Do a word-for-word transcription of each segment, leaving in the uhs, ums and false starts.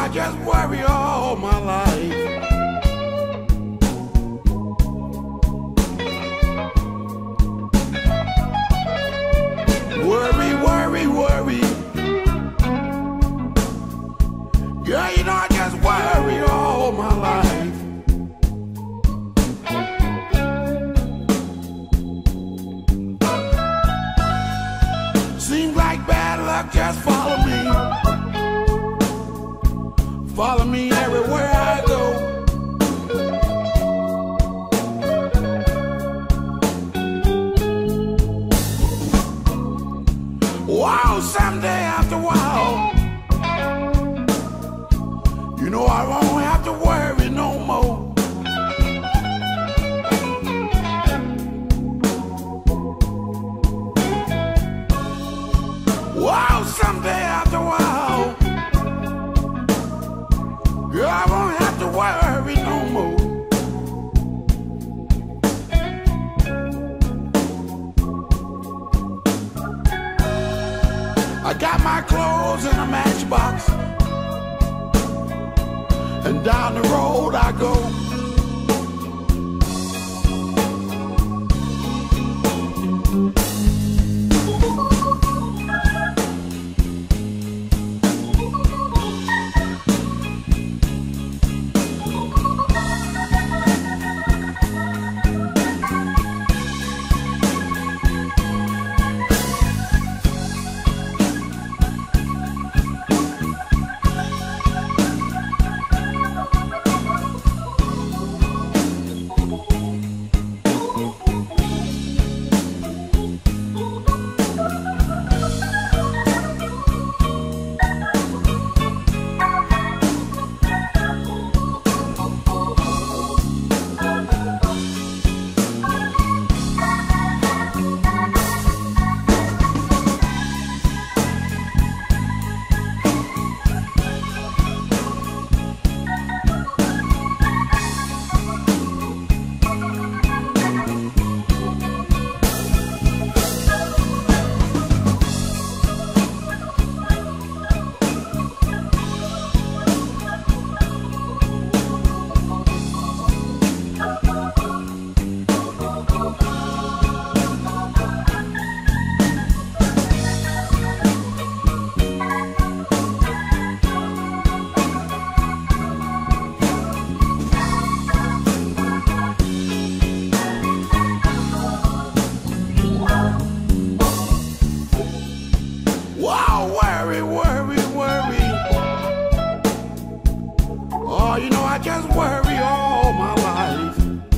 I just worry all my life. Worry, worry, worry. Yeah, you know I just worry all my life. Seems like bad luck just follow me. Follow me everywhere I go. Wow, someday after a while, you know I won't have to worry no more. Wow, someday after a while, yeah, I won't have to worry no more. I got my clothes in a matchbox, and down the road I go. Oh, you know I just worry all my life.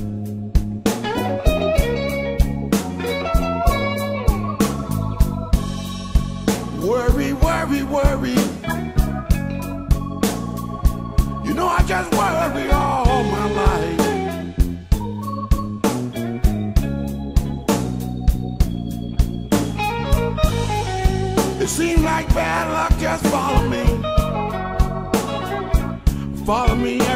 Worry, worry, worry. You know I just worry all my life. It seems like bad luck just follow me. Follow me